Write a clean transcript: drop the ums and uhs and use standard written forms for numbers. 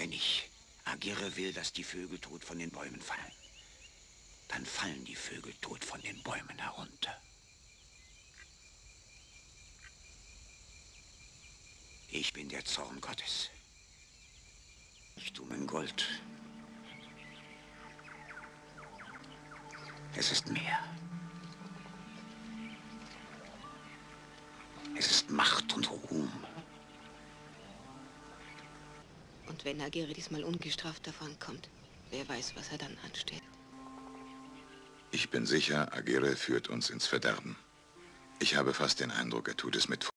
Wenn ich Agirre will, dass die Vögel tot von den Bäumen fallen, dann fallen die Vögel tot von den Bäumen herunter. Ich bin der Zorn Gottes. Ich tue mein Gold. Es ist mehr. Es ist Macht und Ruhm. Und wenn Agirre diesmal ungestraft davonkommt, wer weiß, was er dann anstellt. Ich bin sicher, Agirre führt uns ins Verderben. Ich habe fast den Eindruck, er tut es mit